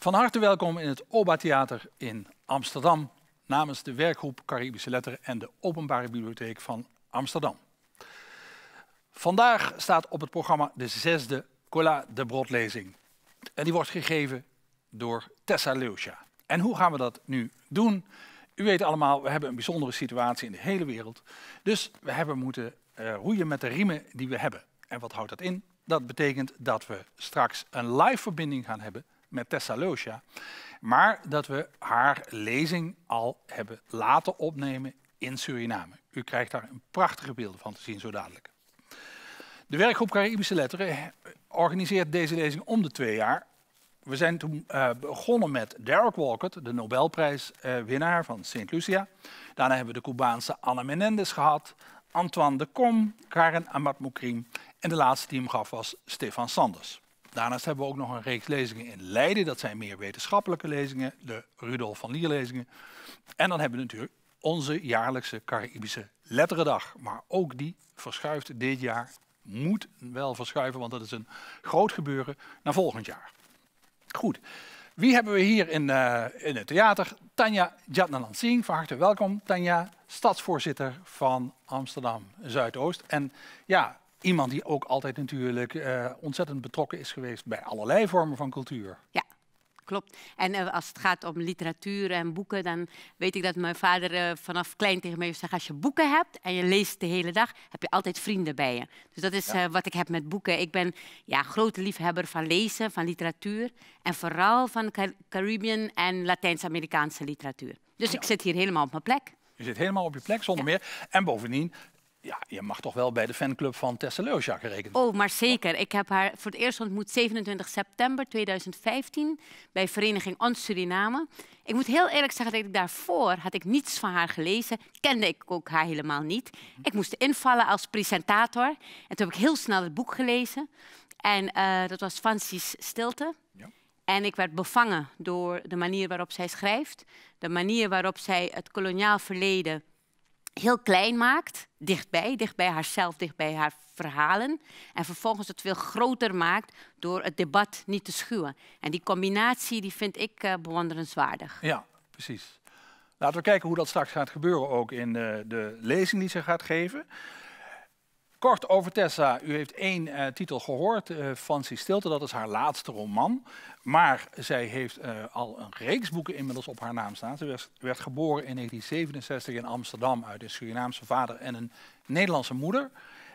Van harte welkom in het Oba Theater in Amsterdam namens de werkgroep Caribische Letteren en de Openbare Bibliotheek van Amsterdam. Vandaag staat op het programma de 6e Cola de Broodlezing. En die wordt gegeven door Tessa Leusja. En hoe gaan we dat nu doen? U weet allemaal, we hebben een bijzondere situatie in de hele wereld. Dus we hebben moeten roeien met de riemen die we hebben. En wat houdt dat in? Dat betekent dat we straks een live verbinding gaan hebben met Tessa Leusja. Maar dat we haar lezing al hebben laten opnemen in Suriname. U krijgt daar een prachtige beelden van te zien zo dadelijk. De werkgroep Caribische Letteren organiseert deze lezing om de 2 jaar. We zijn toen begonnen met Derek Walcott, de Nobelprijswinnaar van St. Lucia. Daarna hebben we de Cubaanse Ana Menendez gehad, Antoine de Kom, Karen Amat Moukrim en de laatste die hem gaf was Stefan Sanders. Daarnaast hebben we ook nog een reeks lezingen in Leiden. Dat zijn meer wetenschappelijke lezingen, de Rudolf van Lier lezingen. En dan hebben we natuurlijk onze jaarlijkse Caribische Letterendag. Maar ook die verschuift dit jaar, moet wel verschuiven, want dat is een groot gebeuren naar volgend jaar. Goed, wie hebben we hier in het theater? Tanja Jatnalan-Singh, van harte welkom. Tanja, stadsvoorzitter van Amsterdam Zuidoost. En ja, iemand die ook altijd natuurlijk ontzettend betrokken is geweest bij allerlei vormen van cultuur. Ja, klopt. En als het gaat om literatuur en boeken, dan weet ik dat mijn vader vanaf klein tegen mij zegt: als je boeken hebt en je leest de hele dag, heb je altijd vrienden bij je. Dus dat is wat ik heb met boeken. Ik ben grote liefhebber van lezen, van literatuur en vooral van Caribbean en Latijns-Amerikaanse literatuur. Dus ik zit hier helemaal op mijn plek. Je zit helemaal op je plek, zonder meer. En bovendien, ja, je mag toch wel bij de fanclub van Tessa Leusja gerekend worden. Oh, maar zeker. Ik heb haar voor het eerst ontmoet 27 september 2015 bij Vereniging Ons Suriname. Ik moet heel eerlijk zeggen dat ik daarvoor had ik niets van haar gelezen. Kende ik ook haar helemaal niet. Ik moest invallen als presentator. En toen heb ik heel snel het boek gelezen. En dat was Fancy's Stilte. Ja. En ik werd bevangen door de manier waarop zij schrijft. De manier waarop zij het koloniaal verleden heel klein maakt, dichtbij haarzelf, dichtbij haar verhalen. En vervolgens het veel groter maakt door het debat niet te schuwen. En die combinatie die vind ik bewonderenswaardig. Ja, precies. Laten we kijken hoe dat straks gaat gebeuren ook in de lezing die ze gaat geven. Kort over Tessa. U heeft 1 titel gehoord, Fancy Stilte, dat is haar laatste roman. Maar zij heeft al een reeks boeken inmiddels op haar naam staan. Ze werd geboren in 1967 in Amsterdam uit een Surinaamse vader en een Nederlandse moeder.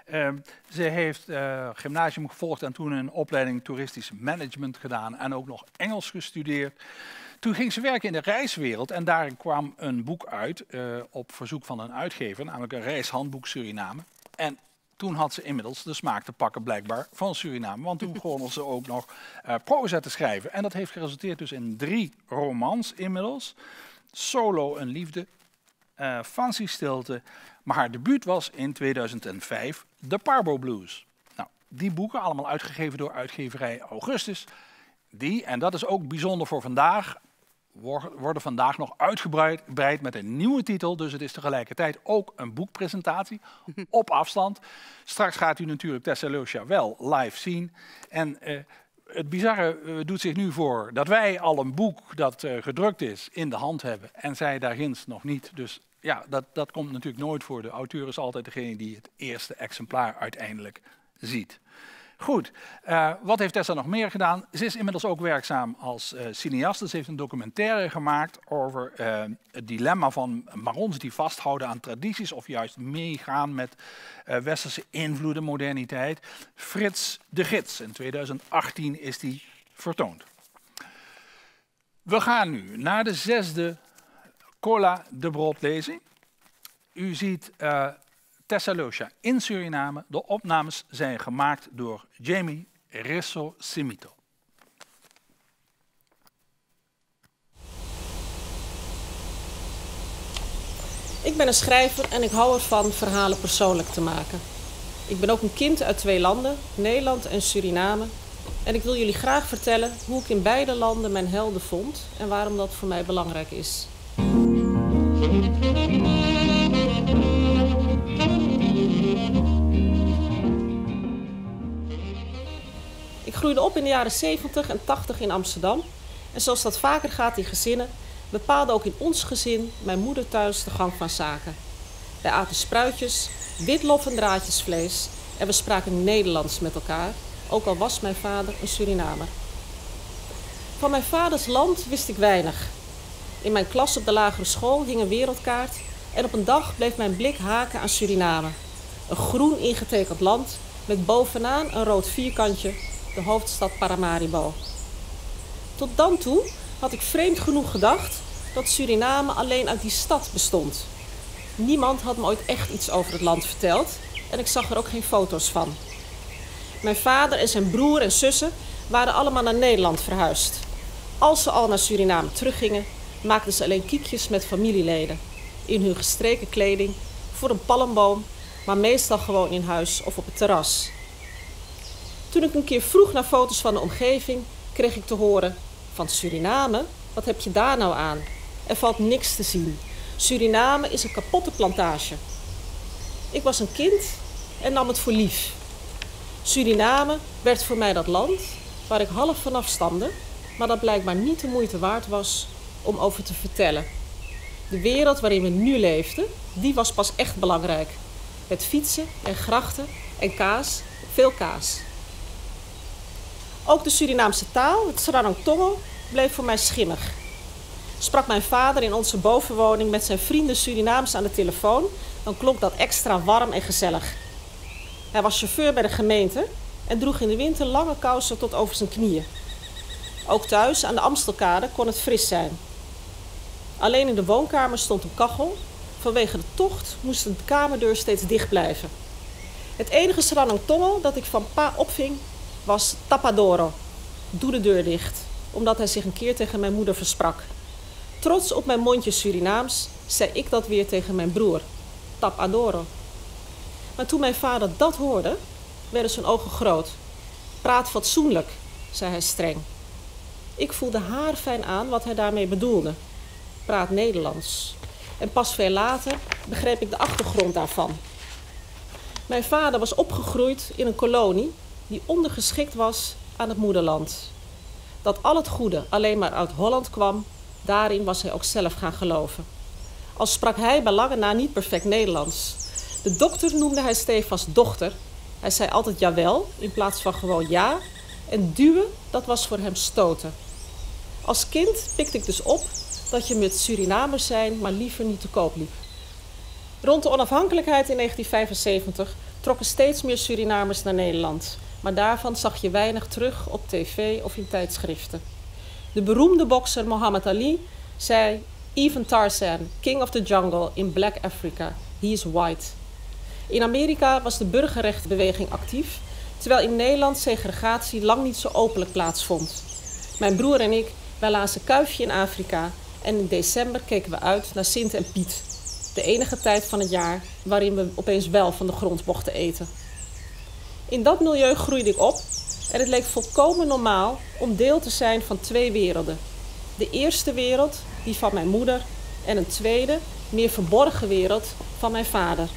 Ze heeft gymnasium gevolgd en toen een opleiding toeristisch management gedaan en ook nog Engels gestudeerd. Toen ging ze werken in de reiswereld en daar kwam een boek uit op verzoek van een uitgever, namelijk een reishandboek Suriname. En toen had ze inmiddels de smaak te pakken blijkbaar van Suriname. Want toen begon ze ook nog proza te schrijven. En dat heeft geresulteerd dus in 3 romans inmiddels. Solo een liefde, Fancy Stilte. Maar haar debuut was in 2005 The Parbo Blues. Nou, die boeken, allemaal uitgegeven door uitgeverij Augustus. Die, en dat is ook bijzonder voor vandaag, worden vandaag nog uitgebreid met een nieuwe titel. Dus het is tegelijkertijd ook een boekpresentatie op afstand. Straks gaat u natuurlijk Tessa Leusja wel live zien. En het bizarre doet zich nu voor dat wij al een boek dat gedrukt is in de hand hebben. En zij daar ginds nog niet. Dus ja, dat komt natuurlijk nooit voor. De auteur is altijd degene die het eerste exemplaar uiteindelijk ziet. Goed, wat heeft Tessa nog meer gedaan? Ze is inmiddels ook werkzaam als cineaste. Ze heeft een documentaire gemaakt over het dilemma van Marons die vasthouden aan tradities of juist meegaan met westerse invloeden, moderniteit. Frits de Gids. In 2018 is die vertoond. We gaan nu naar de 6e Cola de Broodlezing. U ziet Tessa Leusja in Suriname. De opnames zijn gemaakt door Jamie Risso Simito. Ik ben een schrijver en ik hou ervan verhalen persoonlijk te maken. Ik ben ook een kind uit 2 landen, Nederland en Suriname. En ik wil jullie graag vertellen hoe ik in beide landen mijn helden vond en waarom dat voor mij belangrijk is. Ik groeide op in de jaren 70 en 80 in Amsterdam En zoals dat vaker gaat in gezinnen, bepaalde ook in ons gezin mijn moeder thuis de gang van zaken. Wij aten spruitjes, witlof en draadjesvlees en we spraken Nederlands met elkaar, ook al was mijn vader een Surinamer. Van mijn vaders land wist ik weinig. In mijn klas op de lagere school hing een wereldkaart en op een dag bleef mijn blik haken aan Suriname. Een groen ingetekend land met bovenaan een rood vierkantje, de hoofdstad Paramaribo. Tot dan toe had ik vreemd genoeg gedacht dat Suriname alleen uit die stad bestond. Niemand had me ooit echt iets over het land verteld en ik zag er ook geen foto's van. Mijn vader en zijn broer en zussen waren allemaal naar Nederland verhuisd. Als ze al naar Suriname teruggingen, maakten ze alleen kiekjes met familieleden. In hun gestreken kleding, voor een palmboom, maar meestal gewoon in huis of op het terras. Toen ik een keer vroeg naar foto's van de omgeving, kreeg ik te horen: van Suriname? Wat heb je daar nou aan? Er valt niks te zien. Suriname is een kapotte plantage. Ik was een kind en nam het voor lief. Suriname werd voor mij dat land waar ik half van afstamde, maar dat blijkbaar niet de moeite waard was om over te vertellen. De wereld waarin we nu leefden, die was pas echt belangrijk. Met fietsen en grachten en kaas, veel kaas. Ook de Surinaamse taal, het Sranang Tongo, bleef voor mij schimmig. Sprak mijn vader in onze bovenwoning met zijn vrienden Surinaams aan de telefoon, dan klonk dat extra warm en gezellig. Hij was chauffeur bij de gemeente en droeg in de winter lange kousen tot over zijn knieën. Ook thuis aan de Amstelkade kon het fris zijn. Alleen in de woonkamer stond een kachel. Vanwege de tocht moest de kamerdeur steeds dicht blijven. Het enige Sranang Tongo dat ik van pa opving was tapadoro. Doe de deur dicht, omdat hij zich een keer tegen mijn moeder versprak. Trots op mijn mondje Surinaams zei ik dat weer tegen mijn broer. Tapadoro. Maar toen mijn vader dat hoorde, werden zijn ogen groot. Praat fatsoenlijk, zei hij streng. Ik voelde haarfijn aan wat hij daarmee bedoelde. Praat Nederlands. En pas veel later begreep ik de achtergrond daarvan. Mijn vader was opgegroeid in een kolonie die ondergeschikt was aan het moederland. Dat al het goede alleen maar uit Holland kwam, daarin was hij ook zelf gaan geloven. Al sprak hij bij lange na niet perfect Nederlands. De dokter noemde hij Stefans dochter. Hij zei altijd jawel in plaats van gewoon ja. En duwen, dat was voor hem stoten. Als kind pikte ik dus op dat je met Surinamers zijn maar liever niet te koop liep. Rond de onafhankelijkheid in 1975 trokken steeds meer Surinamers naar Nederland. Maar daarvan zag je weinig terug op tv of in tijdschriften. De beroemde bokser Muhammad Ali zei: "Even Tarzan, king of the jungle in Black Africa, he is white." In Amerika was de burgerrechtenbeweging actief, terwijl in Nederland segregatie lang niet zo openlijk plaatsvond. Mijn broer en ik, wij lazen Kuifje in Afrika en in december keken we uit naar Sint en Piet. De enige tijd van het jaar waarin we opeens wel van de grond mochten eten. In dat milieu groeide ik op en het leek volkomen normaal om deel te zijn van twee werelden. De eerste wereld, die van mijn moeder, en een tweede, meer verborgen wereld van mijn vader.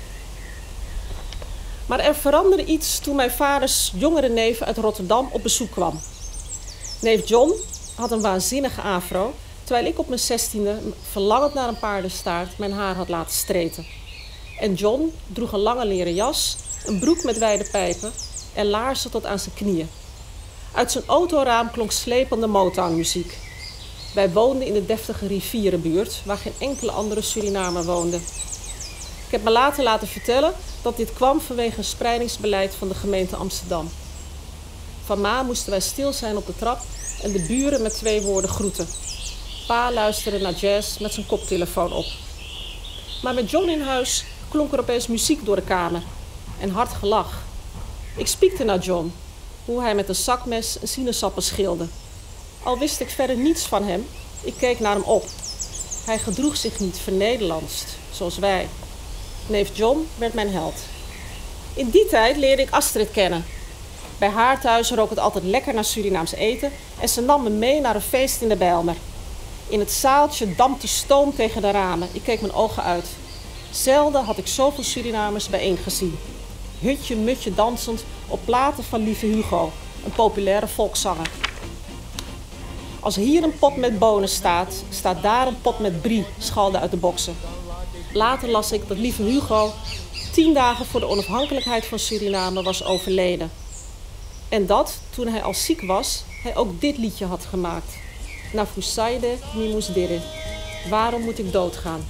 Maar er veranderde iets toen mijn vaders jongere neef uit Rotterdam op bezoek kwam. Neef John had een waanzinnige afro, terwijl ik op mijn 16e, verlangend naar een paardenstaart, mijn haar had laten streten. En John droeg een lange leren jas, een broek met wijde pijpen en laarzen tot aan zijn knieën. Uit zijn autoraam klonk slepende Motown-muziek. Wij woonden in de deftige rivierenbuurt, waar geen enkele andere Surinamer woonde. Ik heb me later laten vertellen dat dit kwam vanwege een spreidingsbeleid van de gemeente Amsterdam. Van ma moesten wij stil zijn op de trap en de buren met 2 woorden groeten. Pa luisterde naar jazz met zijn koptelefoon op. Maar met John in huis klonk er opeens muziek door de kamer en hard gelach. Ik spiekte naar John, hoe hij met een zakmes een sinaasappel schilde. Al wist ik verder niets van hem, ik keek naar hem op. Hij gedroeg zich niet vernederlandst, zoals wij. Neef John werd mijn held. In die tijd leerde ik Astrid kennen. Bij haar thuis rook het altijd lekker naar Surinaams eten en ze nam me mee naar een feest in de Bijlmer. In het zaaltje dampte stoom tegen de ramen. Ik keek mijn ogen uit. Zelden had ik zoveel Surinamers bijeen gezien. Hutje mutje dansend op platen van Lieve Hugo, een populaire volkszanger. Als hier een pot met bonen staat, staat daar een pot met brie, schalde uit de boksen. Later las ik dat lieve Hugo 10 dagen voor de onafhankelijkheid van Suriname was overleden. En dat, toen hij al ziek was, hij ook dit liedje had gemaakt. Nafusaide Mimusdere. Waarom moet ik doodgaan?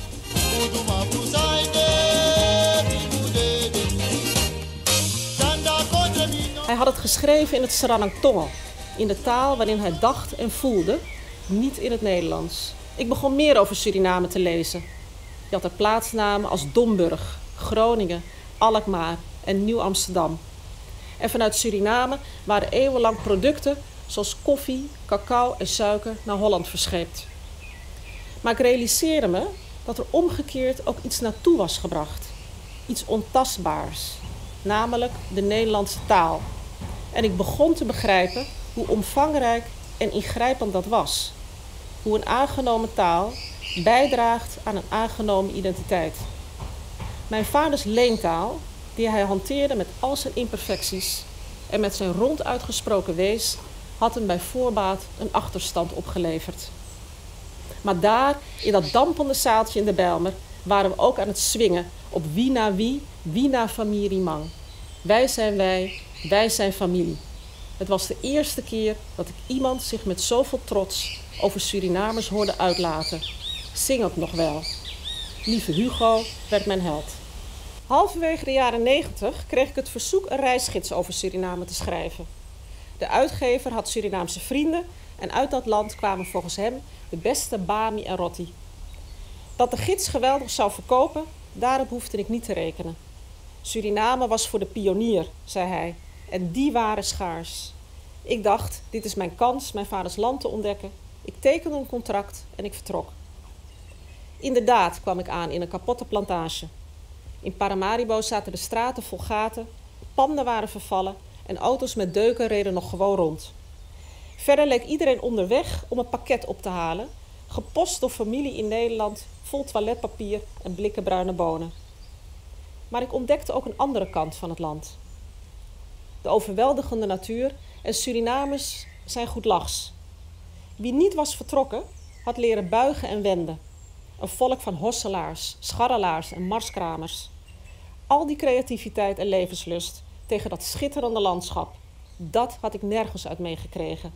Hij had het geschreven in het Sranang-Tongo, in de taal waarin hij dacht en voelde, niet in het Nederlands. Ik begon meer over Suriname te lezen. Je had er plaatsnamen als Domburg, Groningen, Alkmaar en Nieuw-Amsterdam. En vanuit Suriname waren eeuwenlang producten zoals koffie, cacao en suiker naar Holland verscheept. Maar ik realiseerde me dat er omgekeerd ook iets naartoe was gebracht. Iets ontastbaars, namelijk de Nederlandse taal. En ik begon te begrijpen hoe omvangrijk en ingrijpend dat was. Hoe een aangenomen taal bijdraagt aan een aangenomen identiteit. Mijn vaders leentaal, die hij hanteerde met al zijn imperfecties en met zijn ronduit gesproken wees, had hem bij voorbaat een achterstand opgeleverd. Maar daar, in dat dampende zaaltje in de Bijlmer, waren we ook aan het swingen op wie na wie na familie mang. Wij zijn familie. Het was de eerste keer dat ik iemand zich met zoveel trots over Surinamers hoorde uitlaten. Zing het nog wel. Lieve Hugo werd mijn held. Halverwege de jaren 90 kreeg ik het verzoek een reisgids over Suriname te schrijven. De uitgever had Surinaamse vrienden en uit dat land kwamen volgens hem de beste bami en roti. Dat de gids geweldig zou verkopen, daarop hoefde ik niet te rekenen. Suriname was voor de pionier, zei hij, en die waren schaars. Ik dacht, dit is mijn kans mijn vaders land te ontdekken. Ik tekende een contract en ik vertrok. Inderdaad kwam ik aan in een kapotte plantage. In Paramaribo zaten de straten vol gaten, panden waren vervallen en auto's met deuken reden nog gewoon rond. Verder leek iedereen onderweg om een pakket op te halen, gepost door familie in Nederland, vol toiletpapier en blikken bruine bonen. Maar ik ontdekte ook een andere kant van het land. De overweldigende natuur en Surinamers zijn goedlachs. Wie niet was vertrokken, had leren buigen en wenden. Een volk van hosselaars, scharrelaars en marskramers. Al die creativiteit en levenslust tegen dat schitterende landschap, dat had ik nergens uit meegekregen.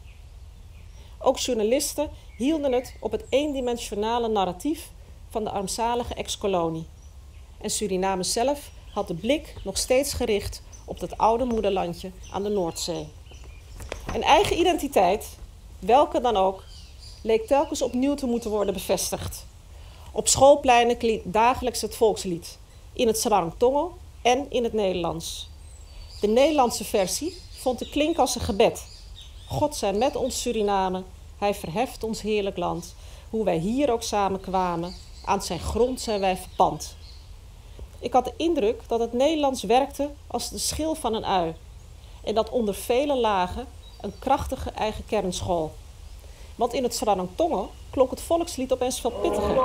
Ook journalisten hielden het op het eendimensionale narratief van de armzalige ex-kolonie. En Suriname zelf had de blik nog steeds gericht op dat oude moederlandje aan de Noordzee. Een eigen identiteit, welke dan ook, leek telkens opnieuw te moeten worden bevestigd. Op schoolpleinen klinkt dagelijks het volkslied, in het Sranang-Tongo en in het Nederlands. De Nederlandse versie vond te klinken als een gebed. God zij met ons Suriname, hij verheft ons heerlijk land. Hoe wij hier ook samen kwamen, aan zijn grond zijn wij verpand. Ik had de indruk dat het Nederlands werkte als de schil van een ui. En dat onder vele lagen een krachtige eigen kern school. Want in het Sranang-Tongo klonk het volkslied opeens veel pittiger.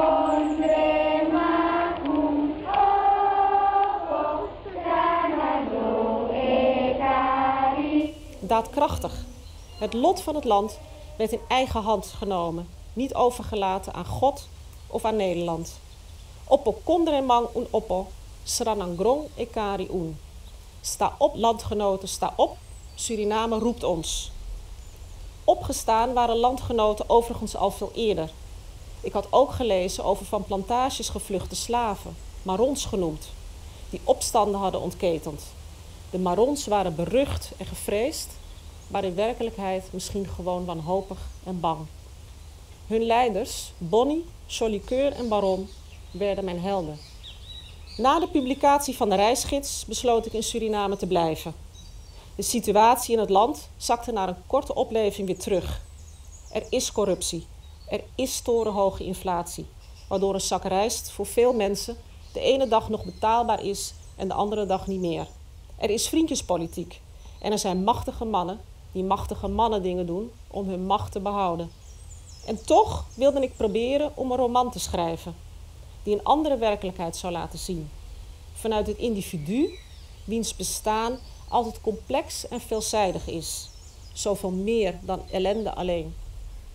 Daadkrachtig. Het lot van het land werd in eigen hand genomen, niet overgelaten aan God of aan Nederland. Oppo kondremang un oppo, Sranang-Grong ekari un. Sta op, landgenoten, sta op, Suriname roept ons. Opgestaan waren landgenoten overigens al veel eerder. Ik had ook gelezen over van plantages gevluchte slaven, Marons genoemd, die opstanden hadden ontketend. De Marons waren berucht en gevreesd, maar in werkelijkheid misschien gewoon wanhopig en bang. Hun leiders, Bonnie, Jolicoeur en Baron, werden mijn helden. Na de publicatie van de reisgids besloot ik in Suriname te blijven. De situatie in het land zakte na een korte opleving weer terug. Er is corruptie. Er is torenhoge inflatie, waardoor een zak rijst voor veel mensen de ene dag nog betaalbaar is en de andere dag niet meer. Er is vriendjespolitiek en er zijn machtige mannen die machtige mannen dingen doen om hun macht te behouden. En toch wilde ik proberen om een roman te schrijven die een andere werkelijkheid zou laten zien. Vanuit het individu, wiens bestaan altijd complex en veelzijdig is. Zoveel meer dan ellende alleen.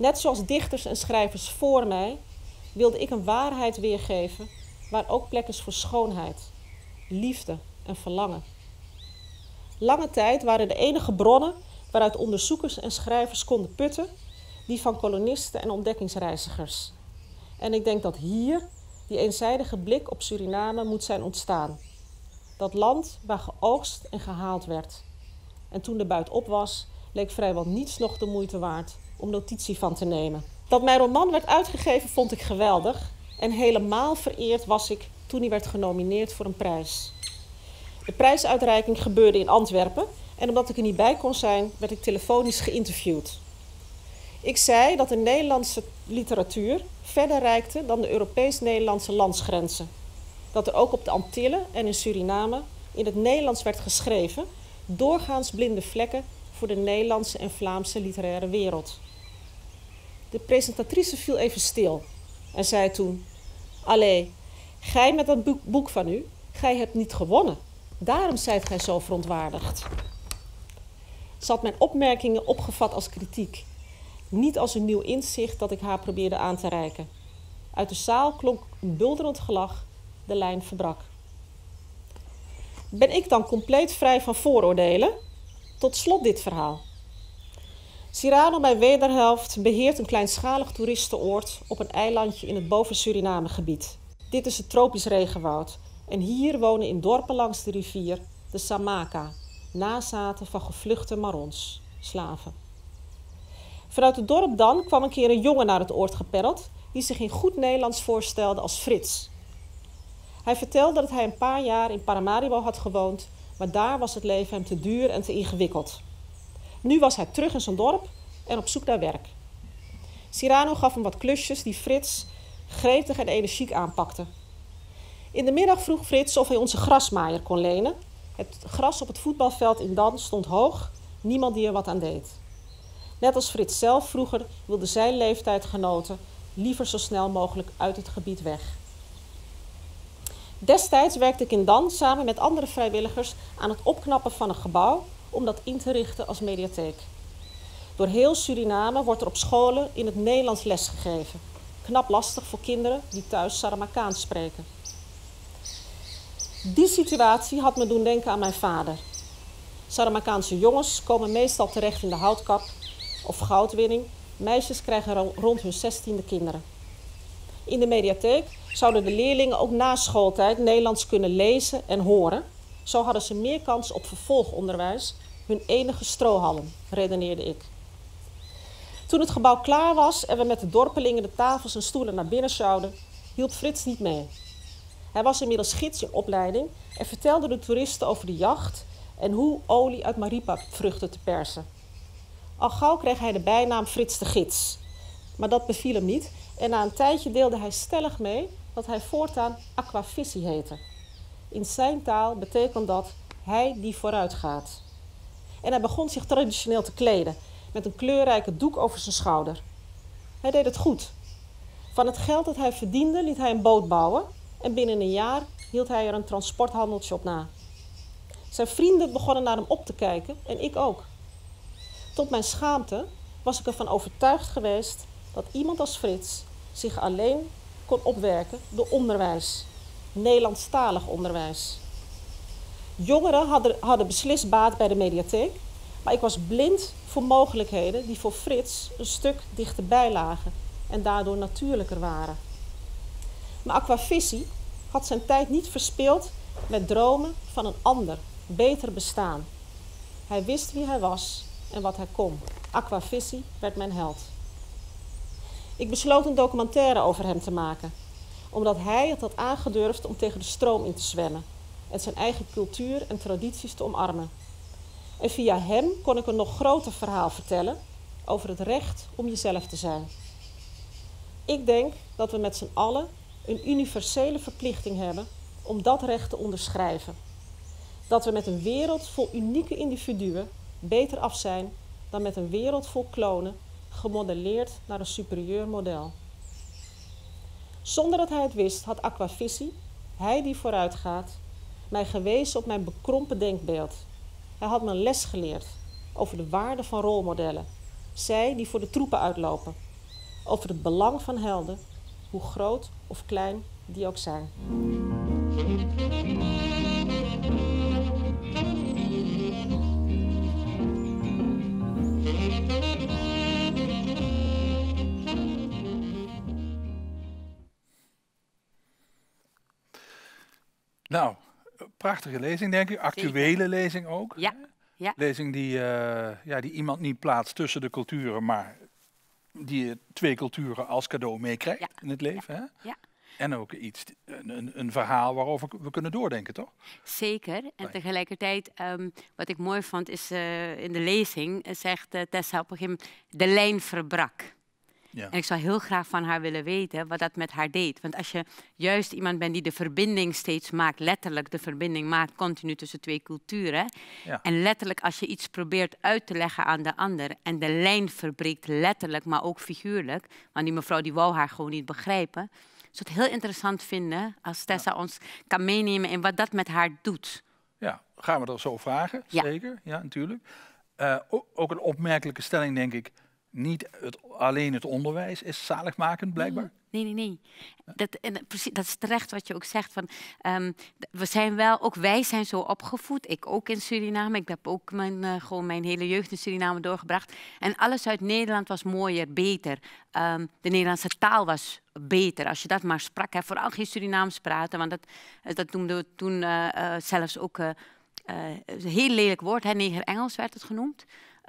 Net zoals dichters en schrijvers voor mij wilde ik een waarheid weergeven waar ook plek is voor schoonheid, liefde en verlangen. Lange tijd waren de enige bronnen waaruit onderzoekers en schrijvers konden putten die van kolonisten en ontdekkingsreizigers. En ik denk dat hier die eenzijdige blik op Suriname moet zijn ontstaan. Dat land waar geoogst en gehaald werd. En toen de buit op was, leek vrijwel niets nog de moeite waard om notitie van te nemen. Dat mijn roman werd uitgegeven vond ik geweldig en helemaal vereerd was ik toen hij werd genomineerd voor een prijs. De prijsuitreiking gebeurde in Antwerpen en omdat ik er niet bij kon zijn, werd ik telefonisch geïnterviewd. Ik zei dat de Nederlandse literatuur verder reikte dan de Europees-Nederlandse landsgrenzen. Dat er ook op de Antillen en in Suriname in het Nederlands werd geschreven, doorgaans blinde vlekken voor de Nederlandse en Vlaamse literaire wereld. De presentatrice viel even stil en zei toen: "Allee, gij met dat boek van u, gij hebt niet gewonnen. Daarom zijt gij zo verontwaardigd." Ze had mijn opmerkingen opgevat als kritiek, niet als een nieuw inzicht dat ik haar probeerde aan te reiken. Uit de zaal klonk een bulderend gelach, de lijn verbrak. Ben ik dan compleet vrij van vooroordelen? Tot slot dit verhaal. Cyrano, mijn wederhelft, beheert een kleinschalig toeristenoord op een eilandje in het boven-Suriname-gebied. Dit is het tropisch regenwoud en hier wonen in dorpen langs de rivier de Samaka, nazaten van gevluchte Marons, slaven. Vanuit het dorp dan kwam een keer een jongen naar het oord geperreld die zich in goed Nederlands voorstelde als Frits. Hij vertelde dat hij een paar jaar in Paramaribo had gewoond, maar daar was het leven hem te duur en te ingewikkeld. Nu was hij terug in zijn dorp en op zoek naar werk. Cyrano gaf hem wat klusjes die Frits gretig en energiek aanpakte. In de middag vroeg Frits of hij onze grasmaaier kon lenen. Het gras op het voetbalveld in Dan stond hoog, niemand die er wat aan deed. Net als Frits zelf vroeger wilde zijn leeftijdgenoten liever zo snel mogelijk uit het gebied weg. Destijds werkte ik in Dan samen met andere vrijwilligers aan het opknappen van een gebouw om dat in te richten als mediatheek. Door heel Suriname wordt er op scholen in het Nederlands lesgegeven. Knap lastig voor kinderen die thuis Saramakaans spreken. Die situatie had me doen denken aan mijn vader. Saramakaanse jongens komen meestal terecht in de houtkap of goudwinning. Meisjes krijgen rond hun 16e kinderen. In de mediatheek zouden de leerlingen ook na schooltijd Nederlands kunnen lezen en horen. Zo hadden ze meer kans op vervolgonderwijs, hun enige strohalm, redeneerde ik. Toen het gebouw klaar was en we met de dorpelingen de tafels en stoelen naar binnen sjouwden, hielp Frits niet mee. Hij was inmiddels gids in opleiding en vertelde de toeristen over de jacht en hoe olie uit maripa-vruchten te persen. Al gauw kreeg hij de bijnaam Frits de Gids. Maar dat beviel hem niet en na een tijdje deelde hij stellig mee dat hij voortaan aquavisie heette. In zijn taal betekent dat hij die vooruit gaat. En hij begon zich traditioneel te kleden met een kleurrijke doek over zijn schouder. Hij deed het goed. Van het geld dat hij verdiende liet hij een boot bouwen en binnen een jaar hield hij er een transporthandeltje op na. Zijn vrienden begonnen naar hem op te kijken en ik ook. Tot mijn schaamte was ik ervan overtuigd geweest dat iemand als Frits zich alleen kon opwerken door onderwijs, Nederlandstalig onderwijs. Jongeren hadden beslist baat bij de mediatheek, maar ik was blind voor mogelijkheden die voor Frits een stuk dichterbij lagen en daardoor natuurlijker waren. Maar aquavisie had zijn tijd niet verspild met dromen van een ander, beter bestaan. Hij wist wie hij was en wat hij kon. Aquavisie werd mijn held. Ik besloot een documentaire over hem te maken, omdat hij het had aangedurfd om tegen de stroom in te zwemmen en zijn eigen cultuur en tradities te omarmen. En via hem kon ik een nog groter verhaal vertellen over het recht om jezelf te zijn. Ik denk dat we met z'n allen een universele verplichting hebben om dat recht te onderschrijven. Dat we met een wereld vol unieke individuen beter af zijn dan met een wereld vol klonen, gemodelleerd naar een superieur model. Zonder dat hij het wist, had aquavisie, hij die vooruit gaat, mij gewezen op mijn bekrompen denkbeeld. Hij had me een les geleerd over de waarde van rolmodellen. Zij die voor de troepen uitlopen, over het belang van helden, hoe groot of klein die ook zijn. Nou, prachtige lezing denk ik. Actuele lezing ook. Ja. Ja. Lezing die iemand niet plaatst tussen de culturen, maar die 2 culturen als cadeau meekrijgt in het leven. Ja. Hè? Ja. En ook een verhaal waarover we kunnen doordenken, toch? Zeker. En tegelijkertijd, wat ik mooi vond, is in de lezing zegt Tessa op een gegeven moment, de lijn verbrak. Ja. En ik zou heel graag van haar willen weten wat dat met haar deed. Want als je juist iemand bent die de verbinding steeds maakt, letterlijk de verbinding maakt continu tussen 2 culturen. Ja. En letterlijk als je iets probeert uit te leggen aan de ander en de lijn verbreekt letterlijk, maar ook figuurlijk. Want die mevrouw die wou haar gewoon niet begrijpen. Ik zou het heel interessant vinden als Tessa ons kan meenemen in wat dat met haar doet. Ja, gaan we er zo vragen, zeker. Ja, natuurlijk. Ook een opmerkelijke stelling, denk ik. Niet alleen het onderwijs is zaligmakend, blijkbaar. Nee. Dat is terecht wat je ook zegt. Van, ook wij zijn zo opgevoed. Ik ook in Suriname. Ik heb ook mijn hele jeugd in Suriname doorgebracht. En alles uit Nederland was mooier, beter. De Nederlandse taal was beter. Als je dat maar sprak. Hè. Vooral geen Surinaams praten. Want dat noemden we toen zelfs ook een heel lelijk woord. Neger-Engels werd het genoemd.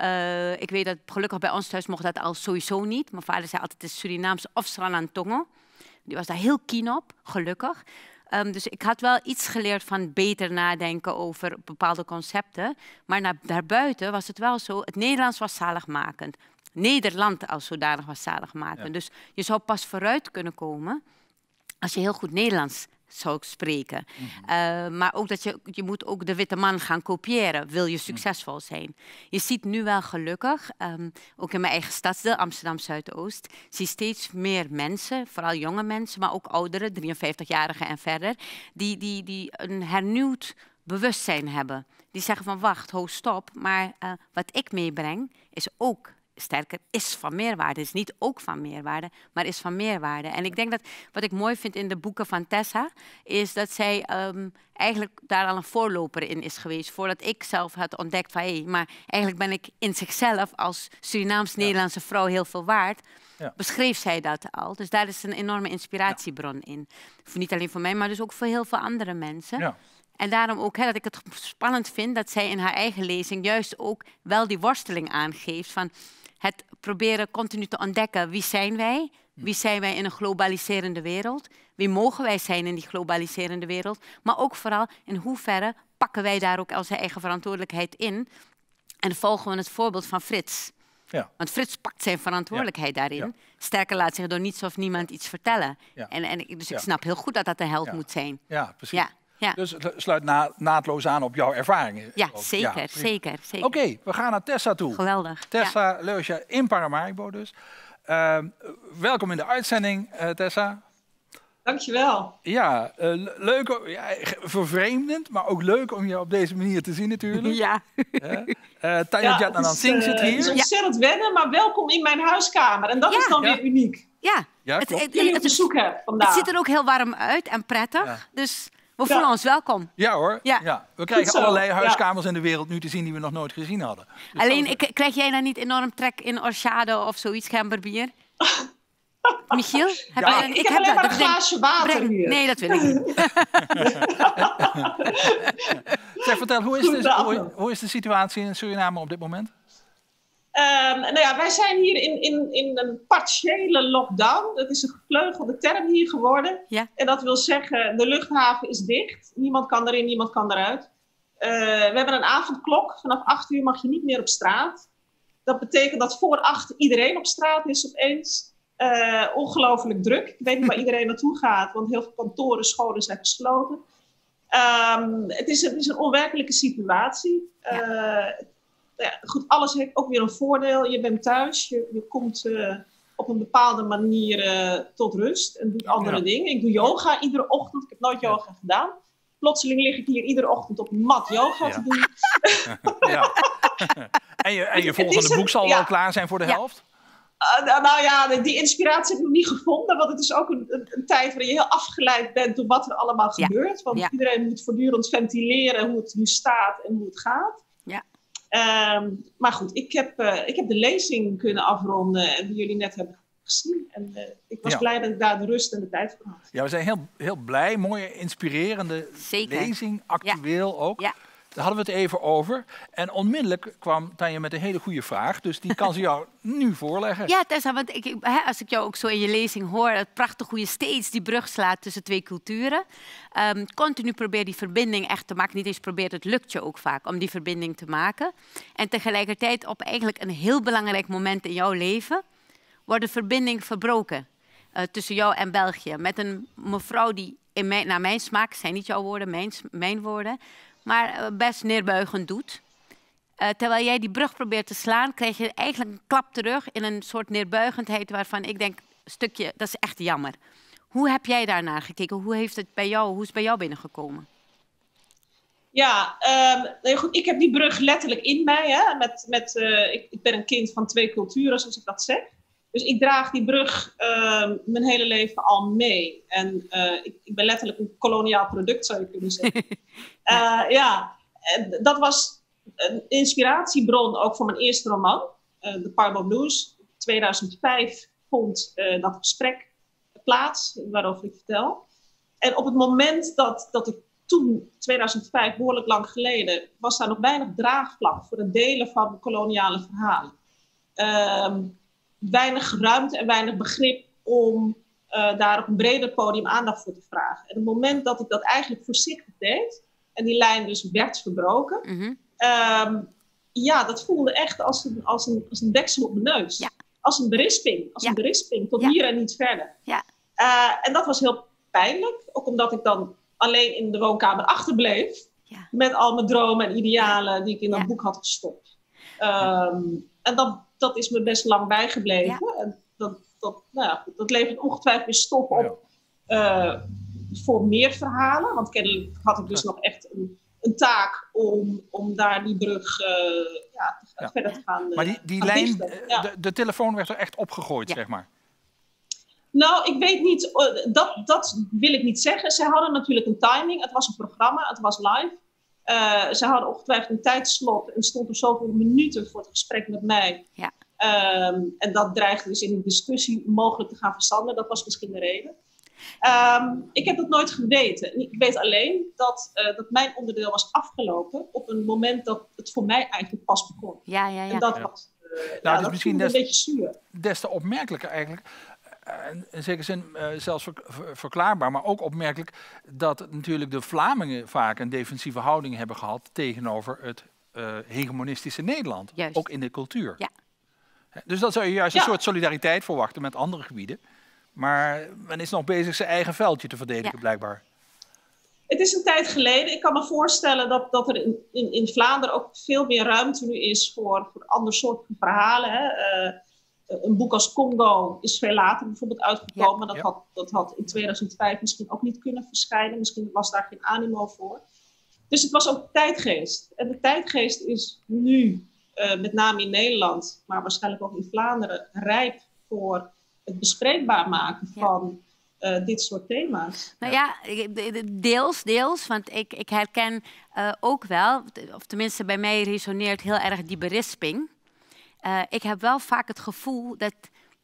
Ik weet dat gelukkig bij ons thuis mocht dat al sowieso niet. Mijn vader zei altijd het is Surinaams of Sranantongo. Die was daar heel keen op, gelukkig. Dus ik had wel iets geleerd van beter nadenken over bepaalde concepten. Maar daarbuiten was het wel zo, het Nederlands was zaligmakend. Nederland als zodanig was zaligmakend. Ja. Dus je zou pas vooruit kunnen komen als je heel goed Nederlands zou ik spreken. Maar ook dat je moet ook de witte man gaan kopiëren, wil je succesvol zijn. Je ziet nu wel gelukkig, ook in mijn eigen stadsdeel, Amsterdam Zuidoost, zie je steeds meer mensen, vooral jonge mensen, maar ook ouderen, 53-jarigen en verder, die een hernieuwd bewustzijn hebben. Die zeggen van wacht, ho, stop, maar wat ik meebreng is ook sterker, is van meerwaarde. Is niet ook van meerwaarde, maar is van meerwaarde. En ik denk dat wat ik mooi vind in de boeken van Tessa, is dat zij eigenlijk daar al een voorloper in is geweest. Voordat ik zelf had ontdekt van maar eigenlijk ben ik in zichzelf als Surinaams-Nederlandse vrouw heel veel waard. Ja. Beschreef zij dat al. Dus daar is een enorme inspiratiebron in. Niet alleen voor mij, maar dus ook voor heel veel andere mensen. Ja. En daarom ook dat ik het spannend vind dat zij in haar eigen lezing juist ook wel die worsteling aangeeft van het proberen continu te ontdekken wie zijn wij? Wie zijn wij in een globaliserende wereld? Wie mogen wij zijn in die globaliserende wereld? Maar ook vooral in hoeverre pakken wij daar ook onze eigen verantwoordelijkheid in? En volgen we het voorbeeld van Frits. Ja. Want Frits pakt zijn verantwoordelijkheid daarin. Ja. Sterker laat zich door niets of niemand iets vertellen. Ja. Dus ik snap heel goed dat dat de held moet zijn. Ja, precies. Ja. Dus het sluit naadloos aan op jouw ervaringen. Ja, zeker. Oké, we gaan naar Tessa toe. Geweldig. Tessa Leusja in Paramaribo dus. Welkom in de uitzending, Tessa. Dankjewel. Ja, leuk, vervreemdend, maar ook leuk om je op deze manier te zien natuurlijk. Ja. Tanya Jatnanan Singh zit hier. Het is ontzettend wennen, maar welkom in mijn huiskamer. En dat is dan weer uniek. Ja, jullie op bezoek hebben vandaag. Het ziet er ook heel warm uit en prettig. Ja. Dus we voelen ons welkom. Ja hoor. Ja. We krijgen allerlei huiskamers in de wereld nu te zien die we nog nooit gezien hadden. Dus alleen, krijg jij dan niet enorm trek in Orchade of zoiets, gemberbier? Michiel? Ik heb alleen maar een glaasje water hier. Nee, dat wil ik niet. Zeg, vertel, hoe is de situatie in Suriname op dit moment? Wij zijn hier in een partiële lockdown. Dat is een gevleugelde term hier geworden. Ja. En dat wil zeggen, de luchthaven is dicht. Niemand kan erin, niemand kan eruit. We hebben een avondklok. Vanaf 8 uur mag je niet meer op straat. Dat betekent dat voor 8 iedereen op straat is opeens. Ongelooflijk druk. Ik weet niet waar iedereen naartoe gaat, want heel veel kantoren, scholen zijn gesloten. Het is een onwerkelijke situatie. Goed, alles heeft ook weer een voordeel. Je bent thuis, je komt op een bepaalde manier tot rust en doet andere dingen. Ik doe yoga iedere ochtend. Ik heb nooit yoga gedaan. Plotseling lig ik hier iedere ochtend op een mat yoga te doen. En je volgende boek zal wel klaar zijn voor de helft? Nou ja, die inspiratie heb ik nog niet gevonden. Want het is ook een tijd waarin je heel afgeleid bent door wat er allemaal gebeurt. Want iedereen moet voortdurend ventileren hoe het nu staat en hoe het gaat. Ja. Maar goed, ik heb de lezing kunnen afronden en die jullie net hebben gezien. En ik was blij dat ik daar de rust en de tijd voor had. Ja, we zijn heel blij. Mooie, inspirerende lezing. Actueel ook. Ja. Daar hadden we het even over. En onmiddellijk kwam Tanja met een hele goede vraag. Dus die kan ze jou nu voorleggen. Ja, Tessa, want als ik jou ook zo in je lezing hoor... het prachtig hoe je steeds die brug slaat tussen twee culturen. Continu probeer die verbinding echt te maken. Niet eens probeert, het lukt je ook vaak om die verbinding te maken. En tegelijkertijd op eigenlijk een heel belangrijk moment in jouw leven... wordt de verbinding verbroken tussen jou en België. Met een mevrouw die, naar mijn smaak, zijn niet jouw woorden, mijn woorden... maar best neerbuigend doet. Terwijl jij die brug probeert te slaan, krijg je eigenlijk een klap terug in een soort neerbuigendheid waarvan ik denk, stukje, dat is echt jammer. Hoe heb jij daarnaar gekeken? Hoe is het bij jou binnengekomen? Ja, goed, ik heb die brug letterlijk in mij. Hè, ik ben een kind van twee culturen, zoals ik dat zeg. Dus ik draag die brug mijn hele leven al mee. En ik ben letterlijk een koloniaal product, zou je kunnen zeggen. Dat was een inspiratiebron ook voor mijn eerste roman, The Parbo Blues. In 2005 vond dat gesprek plaats, waarover ik vertel. En op het moment dat ik toen, 2005, behoorlijk lang geleden, was daar nog weinig draagvlak voor het delen van koloniale verhalen. Weinig ruimte en weinig begrip om daar op een breder podium aandacht voor te vragen. En op het moment dat ik dat eigenlijk voorzichtig deed, en die lijn dus werd verbroken, dat voelde echt als een deksel op mijn neus. Ja. Als een berisping. Een berisping, tot hier en niet verder. Ja. En dat was heel pijnlijk, ook omdat ik dan alleen in de woonkamer achterbleef, met al mijn dromen en idealen die ik in dat boek had gestopt. En dat is me best lang bijgebleven. Ja. En dat levert ongetwijfeld weer stof op voor meer verhalen. Want kennelijk had ik dus nog echt een taak om daar die brug verder te gaan. Maar die lijn, de telefoon werd er echt opgegooid, zeg maar. Nou, ik weet niet, dat wil ik niet zeggen. Ze hadden natuurlijk een timing. Het was een programma, het was live. Ze hadden ongetwijfeld een tijdslot en stond er zoveel minuten voor het gesprek met mij. Ja. En dat dreigde dus in de discussie mogelijk te gaan verzanden. Dat was misschien de reden. Ik heb dat nooit geweten. Ik weet alleen dat mijn onderdeel was afgelopen op een moment dat het voor mij eigenlijk pas begon. Ja. En dat was dus misschien een beetje zuur. Des te opmerkelijker eigenlijk. In zekere zin zelfs verklaarbaar, maar ook opmerkelijk dat natuurlijk de Vlamingen vaak een defensieve houding hebben gehad tegenover het hegemonistische Nederland. Juist. Ook in de cultuur. Ja. Dus dat zou je juist een soort solidariteit verwachten met andere gebieden. Maar men is nog bezig zijn eigen veldje te verdedigen, blijkbaar. Het is een tijd geleden. Ik kan me voorstellen dat er in Vlaanderen ook veel meer ruimte nu is voor ander soort verhalen. Hè. Een boek als Congo is veel later bijvoorbeeld uitgekomen. Ja. Dat had in 2005 misschien ook niet kunnen verschijnen. Misschien was daar geen animo voor. Dus het was ook tijdgeest. En de tijdgeest is nu, met name in Nederland, maar waarschijnlijk ook in Vlaanderen, rijp voor het bespreekbaar maken van dit soort thema's. Nou ja, deels. Want ik herken ook wel, of tenminste bij mij resoneert heel erg die berisping. Ik heb wel vaak het gevoel dat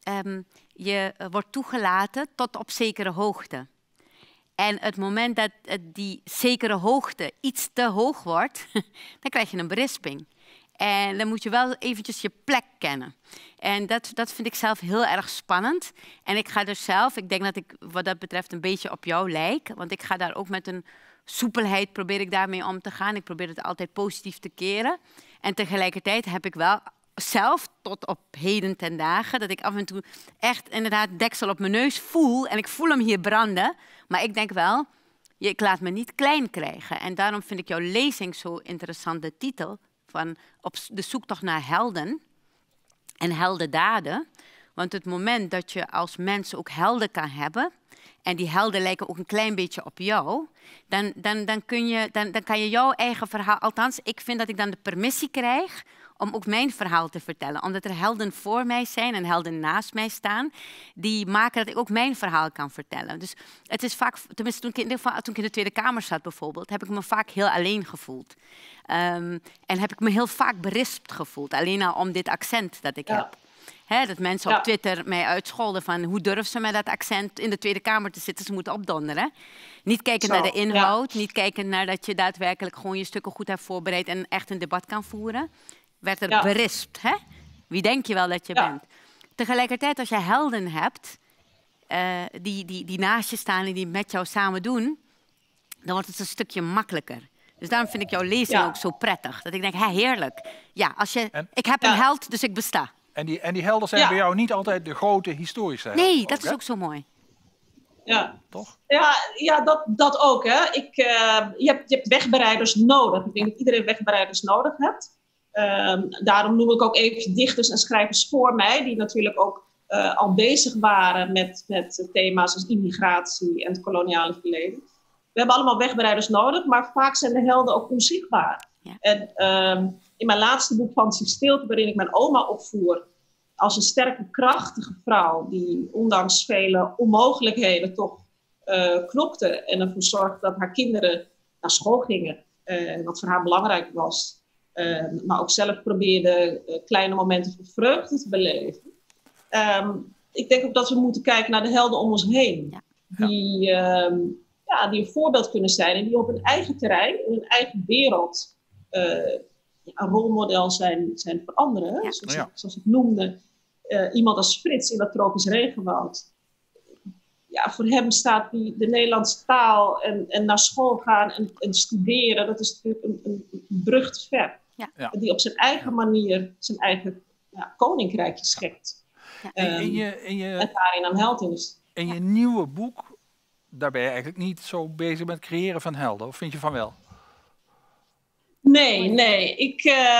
je wordt toegelaten tot op zekere hoogte. En het moment dat die zekere hoogte iets te hoog wordt, dan krijg je een berisping. En dan moet je wel eventjes je plek kennen. En dat vind ik zelf heel erg spannend. En ik ga dus zelf, ik denk dat ik wat dat betreft een beetje op jou lijk. Want ik ga daar ook met een soepelheid, probeer ik daarmee om te gaan. Ik probeer het altijd positief te keren. En tegelijkertijd heb ik wel zelf tot op heden ten dagen dat ik af en toe echt inderdaad deksel op mijn neus voel. En ik voel hem hier branden. Maar ik denk wel, ik laat me niet klein krijgen. En daarom vind ik jouw lezing zo interessant, de titel van op de zoektocht naar helden en heldendaden. Want het moment dat je als mens ook helden kan hebben, en die helden lijken ook een klein beetje op jou, dan kan je jouw eigen verhaal, althans ik vind dat ik dan de permissie krijg om ook mijn verhaal te vertellen. Omdat er helden voor mij zijn en helden naast mij staan, die maken dat ik ook mijn verhaal kan vertellen. Dus het is vaak, tenminste toen ik in de Tweede Kamer zat bijvoorbeeld, heb ik me vaak heel alleen gevoeld. En heb ik me heel vaak berispt gevoeld, alleen al om dit accent dat ik heb. Dat mensen op Twitter mij uitscholden van hoe durven ze met dat accent in de Tweede Kamer te zitten, ze moeten opdonderen. Niet kijken naar de inhoud, niet kijken naar dat je daadwerkelijk gewoon je stukken goed hebt voorbereid en echt een debat kan voeren. Werd er berispt. Wie denk je wel dat je bent? Tegelijkertijd, als je helden hebt die naast je staan en die met jou samen doen, dan wordt het een stukje makkelijker. Dus daarom vind ik jouw lezing ook zo prettig. Dat ik denk, heerlijk. Ja, ik heb een held, dus ik besta. En die helden zijn bij jou niet altijd de grote historische helden? Nee, dat is ook zo mooi. Ja, toch? Ja, dat ook. Hè. Je hebt wegbereiders nodig. Ik denk dat iedereen wegbereiders nodig heeft. Daarom noem ik ook even dichters en schrijvers voor mij, die natuurlijk ook al bezig waren met thema's als immigratie en het koloniale verleden. We hebben allemaal wegbereiders nodig, maar vaak zijn de helden ook onzichtbaar. Ja. En in mijn laatste boek, Fancy Stilte, waarin ik mijn oma opvoer als een sterke, krachtige vrouw die ondanks vele onmogelijkheden toch knokte en ervoor zorgde dat haar kinderen naar school gingen, wat voor haar belangrijk was. Maar ook zelf probeerde kleine momenten van vreugde te beleven. Ik denk ook dat we moeten kijken naar de helden om ons heen. Ja. Die een voorbeeld kunnen zijn en die op hun eigen terrein, in hun eigen wereld, een rolmodel zijn voor anderen. Ja. Zoals ik noemde, iemand als Frits in dat tropisch regenwoud. Ja, voor hem staat de Nederlandse taal en naar school gaan en studeren, dat is natuurlijk een brug te ver. Ja. Die op zijn eigen manier zijn eigen koninkrijkje schept. Ja. En daarin een held is. In je nieuwe boek, daar ben je eigenlijk niet zo bezig met het creëren van helden, of vind je van wel? Nee.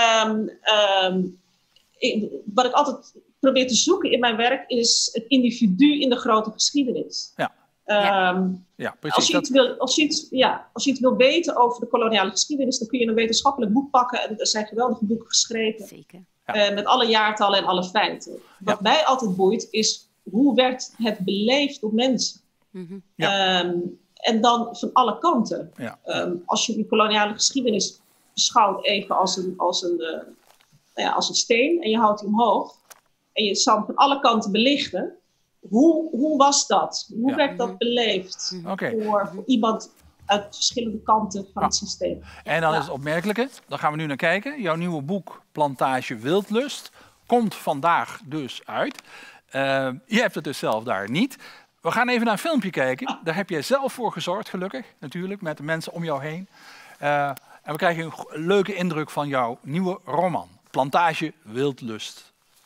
Wat ik altijd probeer te zoeken in mijn werk is het individu in de grote geschiedenis. Ja, precies. Als je iets wil weten over de koloniale geschiedenis, dan kun je een wetenschappelijk boek pakken. En er zijn geweldige boeken geschreven. Zeker. Met alle jaartallen en alle feiten. Wat mij altijd boeit is, hoe werd het beleefd door mensen? Mm-hmm. En dan van alle kanten. Ja. Als je die koloniale geschiedenis beschouwt even als een steen en je houdt die omhoog en je zal van alle kanten belichten. Hoe was dat? Hoe werd dat beleefd voor iemand uit verschillende kanten van het systeem? En dan is het opmerkelijke, daar gaan we nu naar kijken. Jouw nieuwe boek Plantage Wildlust komt vandaag dus uit. Je hebt het dus zelf daar niet. We gaan even naar een filmpje kijken. Daar heb jij zelf voor gezorgd, gelukkig, natuurlijk, met de mensen om jou heen. En we krijgen een leuke indruk van jouw nieuwe roman, Plantage Wildlust.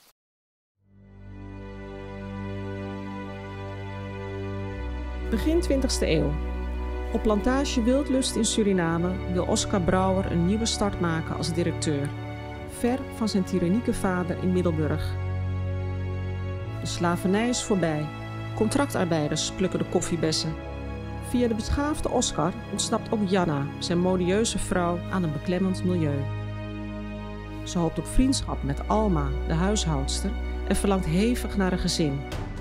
Begin 20e eeuw. Op Plantage Wildlust in Suriname wil Oscar Brouwer een nieuwe start maken als directeur. Ver van zijn tyrannieke vader in Middelburg. De slavernij is voorbij. Contractarbeiders plukken de koffiebessen. Via de beschaafde Oscar ontsnapt ook Janna, zijn modieuze vrouw, aan een beklemmend milieu. Ze hoopt op vriendschap met Alma, de huishoudster, en verlangt hevig naar een gezin.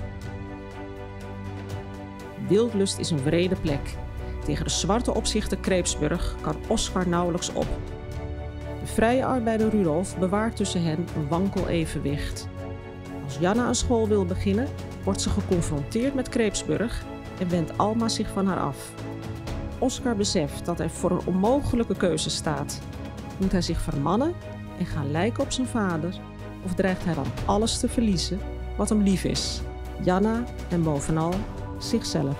Wildlust is een wrede plek. Tegen de zwarte opzichter Kreepsburg kan Oscar nauwelijks op. De vrije arbeider Rudolf bewaart tussen hen een wankel evenwicht. Als Janna een school wil beginnen, wordt ze geconfronteerd met Kreepsburg en wendt Alma zich van haar af. Oscar beseft dat hij voor een onmogelijke keuze staat. Moet hij zich vermannen en gaan lijken op zijn vader, of dreigt hij dan alles te verliezen wat hem lief is? Janna en bovenal zichzelf.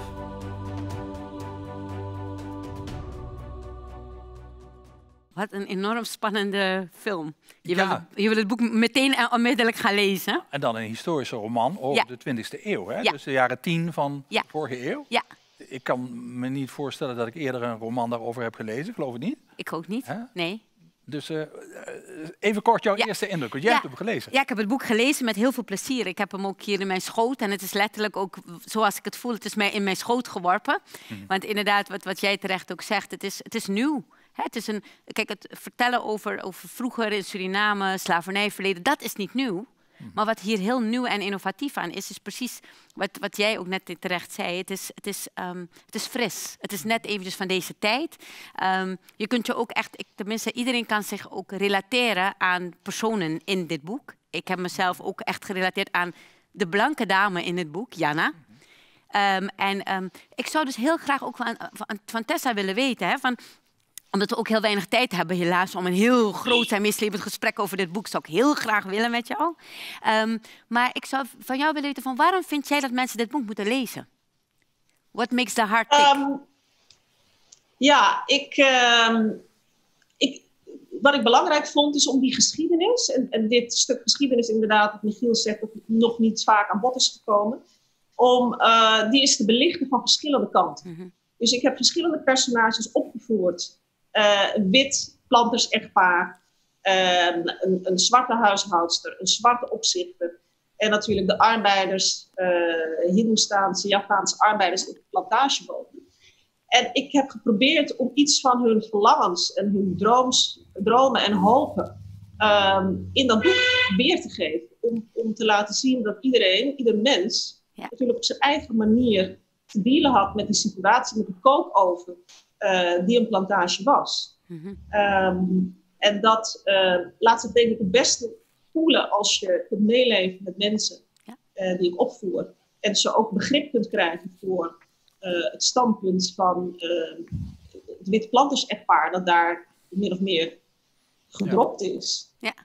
Wat een enorm spannende film. Je wil het boek meteen en onmiddellijk gaan lezen. En dan een historische roman over de 20e eeuw. Hè? Ja. Dus de jaren 10 van de vorige eeuw. Ja. Ik kan me niet voorstellen dat ik eerder een roman daarover heb gelezen. Geloof het niet? Ik ook niet, nee. Dus even kort jouw eerste indruk, want jij hebt hem gelezen. Ja, ik heb het boek gelezen met heel veel plezier. Ik heb hem ook hier in mijn schoot en het is letterlijk ook zoals ik het voel. Het is mij in mijn schoot geworpen. Mm-hmm. Want inderdaad, wat jij terecht ook zegt, het is nieuw. Het is kijk, het vertellen over vroeger in Suriname, slavernijverleden, dat is niet nieuw. Maar wat hier heel nieuw en innovatief aan is precies wat jij ook net terecht zei. Het is fris. Het is net eventjes van deze tijd. Je kunt je ook echt, tenminste iedereen kan zich ook relateren aan personen in dit boek. Ik heb mezelf ook echt gerelateerd aan de blanke dame in het boek, Jana. Ik zou dus heel graag ook van Tessa willen weten, hè, omdat we ook heel weinig tijd hebben helaas om een heel groot en meeslepend gesprek over dit boek. Zou ik heel graag willen met jou. Maar ik zou van jou willen weten, van waarom vind jij dat mensen dit boek moeten lezen? What makes the heart tick? Wat ik belangrijk vond is om die geschiedenis, en dit stuk geschiedenis inderdaad, wat Michiel zegt, dat nog niet vaak aan bod is gekomen, om die eens te belichten van verschillende kanten. Dus ik heb verschillende personages opgevoerd. Een wit planters-echtpaar, een zwarte huishoudster, een zwarte opzichter en natuurlijk de arbeiders, Hindoestaanse, Javaanse arbeiders op de plantage wonen. En ik heb geprobeerd om iets van hun verlangens en hun dromen en hopen in dat boek weer te geven. Om te laten zien dat ieder mens, natuurlijk op zijn eigen manier te dealen had met die situatie, met de kookoven die een plantage was. En dat laat zich denk ik het beste voelen als je kunt meeleven met mensen die ik opvoer. En ze ook begrip kunt krijgen voor het standpunt van het witte planters-echtpaar dat daar min of meer gedropt is. Ja.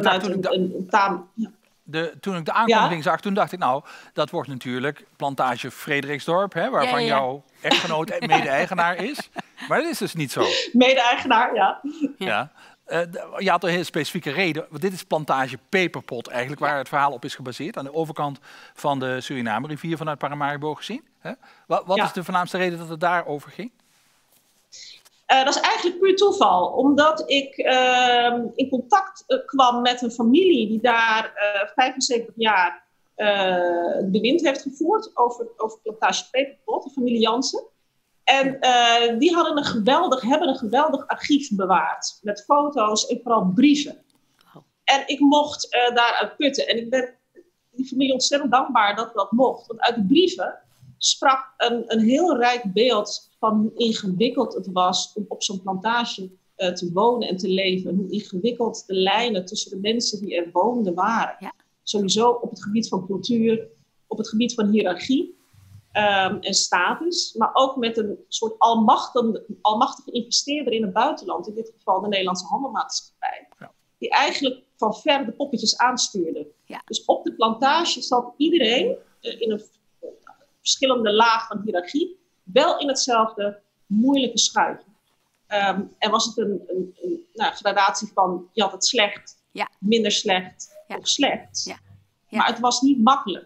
Toen ik de aankondiging zag, toen dacht ik, nou, dat wordt natuurlijk plantage Frederiksdorp, hè, waarvan jouw echtgenoot mede-eigenaar is. Maar dat is dus niet zo. Mede-eigenaar, ja. Je had een heel specifieke reden. Want dit is plantage Peperpot eigenlijk, waar het verhaal op is gebaseerd. Aan de overkant van de Suriname-rivier vanuit Paramaribo gezien. Hè? Wat is de voornaamste reden dat het daarover ging? Dat is eigenlijk puur toeval. Omdat ik in contact kwam met een familie die daar 75 jaar bewind heeft gevoerd over plantage Peperpot, de familie Jansen. En die hebben een geweldig archief bewaard. Met foto's en vooral brieven. Oh. En ik mocht daaruit putten. En ik ben die familie ontzettend dankbaar dat dat mocht. Want uit de brieven sprak een heel rijk beeld van hoe ingewikkeld het was om op zo'n plantage te wonen en te leven. En hoe ingewikkeld de lijnen tussen de mensen die er woonden waren. Ja. Sowieso op het gebied van cultuur, op het gebied van hiërarchie. En status, maar ook met een soort almachtige investeerder in het buitenland, in dit geval de Nederlandse Handelmaatschappij, die eigenlijk van ver de poppetjes aanstuurde. Ja. Dus op de plantage zat iedereen in een verschillende laag van hiërarchie, wel in hetzelfde moeilijke schuiven. En was het een gradatie van, je had het slecht, minder slecht of slecht. Ja. Ja. Maar het was niet makkelijk.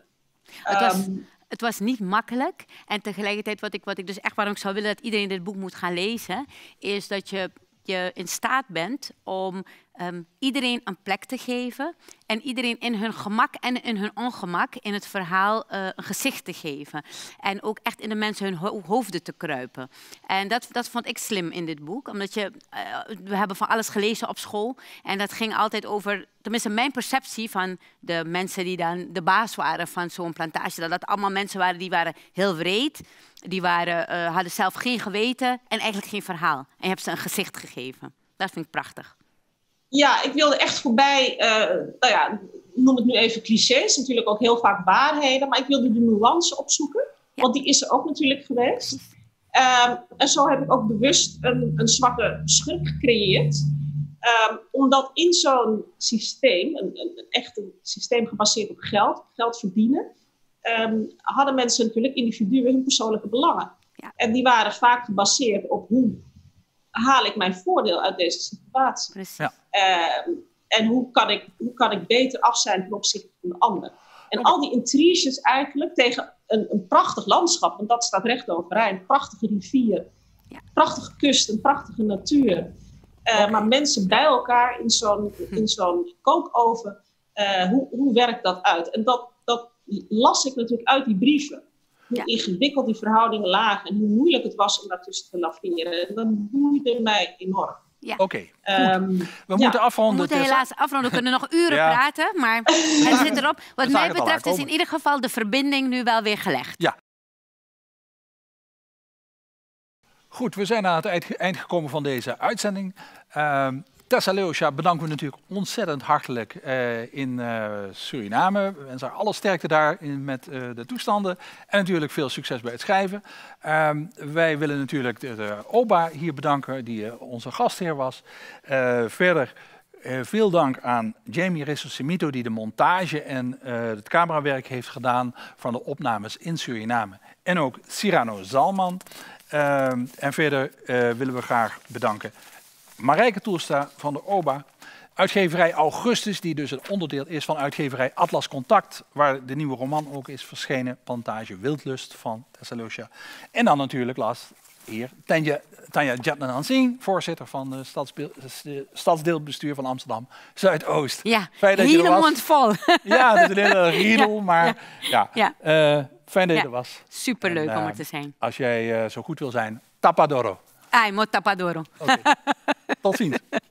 Het was niet makkelijk en tegelijkertijd wat ik dus echt waarom ik zou willen dat iedereen dit boek moet gaan lezen, is dat je in staat bent om iedereen een plek te geven en iedereen in hun gemak en in hun ongemak in het verhaal een gezicht te geven. En ook echt in de mensen hun hoofden te kruipen. En dat vond ik slim in dit boek, omdat we hebben van alles gelezen op school en dat ging altijd over, tenminste mijn perceptie van de mensen die dan de baas waren van zo'n plantage, dat allemaal mensen waren die waren heel wreed, die hadden zelf geen geweten en eigenlijk geen verhaal. En je hebt ze een gezicht gegeven. Dat vind ik prachtig. Ja, ik wilde echt voorbij, noem het nu even clichés, natuurlijk ook heel vaak waarheden, maar ik wilde de nuance opzoeken, want die is er ook natuurlijk geweest. En zo heb ik ook bewust een zwarte schurk gecreëerd, omdat in zo'n systeem, een echt een systeem gebaseerd op geld verdienen, hadden mensen natuurlijk individuen hun persoonlijke belangen. Ja. En die waren vaak gebaseerd op hoe haal ik mijn voordeel uit deze situatie. Precies. Ja. En hoe kan ik beter af zijn ten opzichte van de ander. En al die intriges eigenlijk tegen een prachtig landschap, want dat staat recht overeind, een prachtige rivier, prachtige kust, een prachtige natuur. Maar mensen bij elkaar in zo'n kookoven, hoe werkt dat uit? En dat las ik natuurlijk uit die brieven. hoe ingewikkeld die verhoudingen lagen en hoe moeilijk het was om daartussen te laveren. Dat boeide mij enorm. Ja. Oké, we moeten afronden. We moeten helaas afronden. We kunnen nog uren praten, maar het zit erop. Wat mij betreft is in ieder geval de verbinding nu wel weer gelegd. Ja. Goed, we zijn aan het eind gekomen van deze uitzending. Tessa Leeuwscha bedanken we natuurlijk ontzettend hartelijk in Suriname. We wensen haar alle sterkte daar met de toestanden. En natuurlijk veel succes bij het schrijven. Wij willen natuurlijk de OBA hier bedanken, die onze gastheer was. Verder veel dank aan Jamie Rissosimito, die de montage en het camerawerk heeft gedaan van de opnames in Suriname. En ook Cyrano Zalman. En verder willen we graag bedanken Marijke Toelstra van de OBA, uitgeverij Augustus, die dus een onderdeel is van uitgeverij Atlas Contact, waar de nieuwe roman ook is verschenen, Plantage Wildlust van Tessa Leeuwscha. En dan natuurlijk laatst hier Tanja Jatnanansing, voorzitter van het stadsdeelbestuur van Amsterdam Zuidoost. Ja, fijn dat je er was. mond vol. Ja, het is een hele riedel, maar fijn dat je er was. Superleuk om er te zijn. Als jij zo goed wil zijn, tapadoro. Ai, mo tapadoro. Okay. Tot ziens.